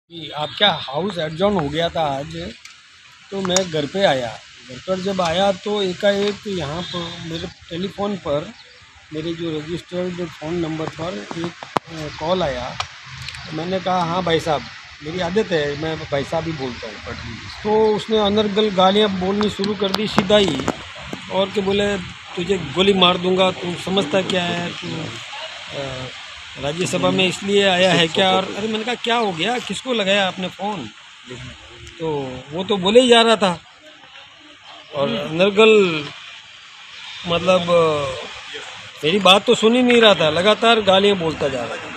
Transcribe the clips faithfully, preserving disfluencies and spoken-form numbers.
कि आपका house adjourn हो गया था आज, तो मैं घर पे आया। घर पर जब आया तो एकाएक यहाँ पर मेरे टेलीफोन पर, मेरे जो रजिस्टर्ड फ़ोन नंबर पर एक कॉल आया। मैंने कहा हाँ भाई साहब, मेरी आदत है, मैं भाई साहब ही बोलता हूँ। तो उसने अनर्गल गालियाँ बोलनी शुरू कर दी सीधा ही, और के बोले तुझे गोली मार दूंगा, तू समझता क्या है, तू राज्यसभा में इसलिए आया है क्या? और अरे मैंने कहा क्या हो गया, किसको लगाया आपने फ़ोन? तो वो तो बोले ही जा रहा था, और नरगल मतलब मेरी बात तो सुन ही नहीं रहा था, लगातार गालियाँ बोलता जा रहा था।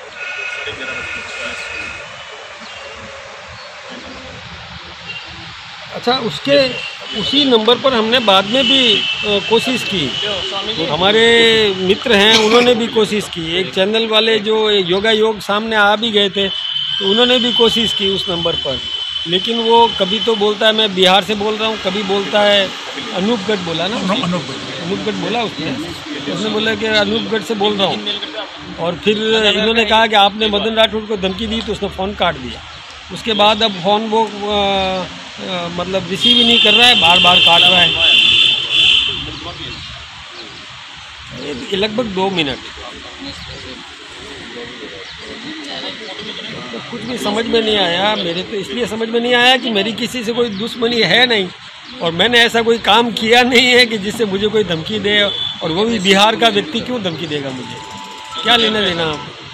अच्छा, उसके उसी नंबर पर हमने बाद में भी कोशिश की, तो हमारे मित्र हैं उन्होंने भी कोशिश की, एक चैनल वाले जो योगा योग सामने आ भी गए थे, तो उन्होंने भी कोशिश की उस नंबर पर, लेकिन वो कभी तो बोलता है मैं बिहार से बोल रहा हूँ, कभी बोलता है अनूपगढ़ बोला ना, अनूपगढ़ बोला उसने उसने बोला कि अनूपगढ़ से बोल रहा हूँ। और फिर इन्होंने कहा कि आपने मदन राठौड़ को धमकी दी, तो उसने फ़ोन काट दिया। उसके बाद अब फ़ोन वो आ, आ, मतलब रिसीव ही नहीं कर रहा है, बार बार काट रहा है। ये लगभग दो मिनट, तो कुछ भी समझ में नहीं आया मेरे। तो इसलिए समझ में नहीं आया कि मेरी किसी से कोई दुश्मनी है नहीं, और मैंने ऐसा कोई काम किया नहीं है कि जिससे मुझे कोई धमकी दे, और वो भी बिहार का व्यक्ति क्यों धमकी देगा मुझे? क्या लेना देना आप?